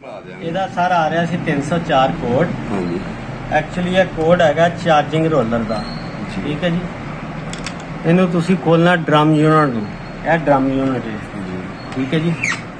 ਇਹਦਾ ਸਾਰਾ ਆ ਰਿਹਾ ਸੀ 304 ਕੋਡ। ਹਾਂਜੀ एक्चुअली ये कोड है चार्जिंग रोलर का। ठीक है जी, इनू तुसी खोलना ड्रम यूनिट नू, यह ड्रम यूनिट है। ठीक है जी,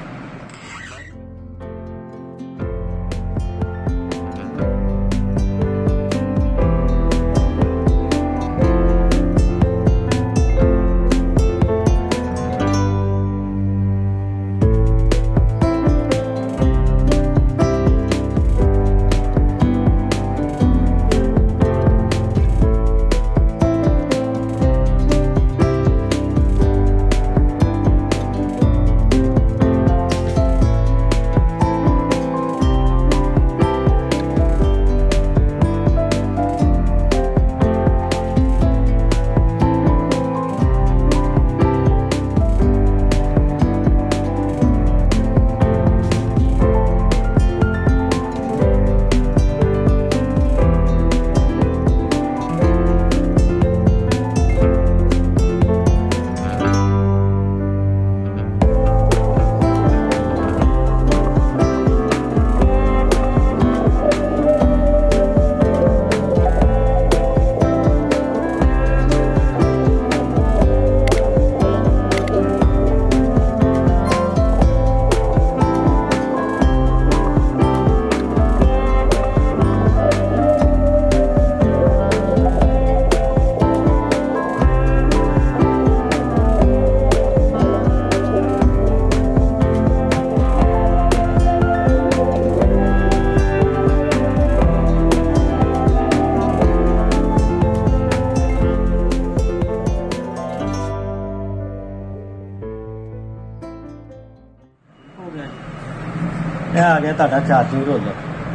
यह आ गया ताड़ा चार्जिंग रोलर।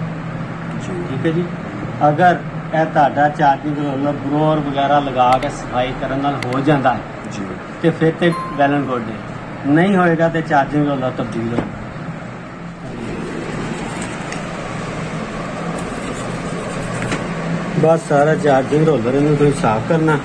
ठीक है जी, अगर यह ताड़ा चार्जिंग रोलर ब्रोअर वगैरह लगा के सफाई करने नाल हो जाता है तो फिर तो वैल एंड गुड है, नहीं होएगा तो चार्जिंग रोलर तब्दील हो। बस सारा चार्जिंग रोलर इन्हें कोई साफ करना।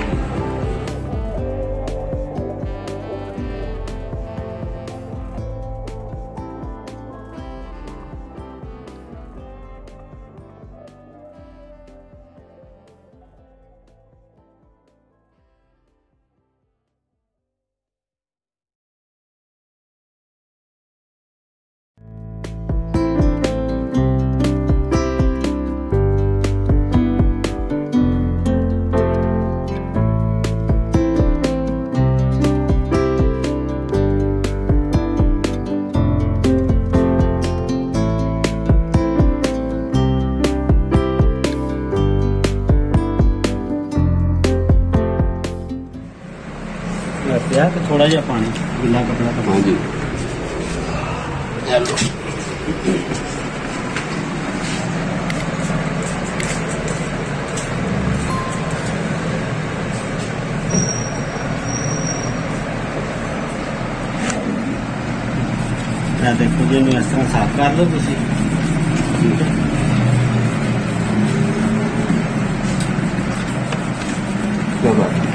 तो थोड़ा जहा पानी गिला कपड़ा तो। हाँ जी, देखो जी, इस तरह साफ कर लो तुसी। ठीक है,